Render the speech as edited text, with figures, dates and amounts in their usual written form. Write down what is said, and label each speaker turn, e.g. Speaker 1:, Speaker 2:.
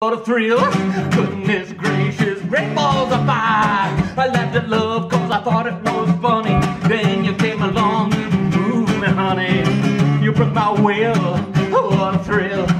Speaker 1: What a thrill, goodness gracious, great balls of fire. I laughed at love cause I thought it was funny. Then you came along and moved me, honey. You broke my will, what a thrill.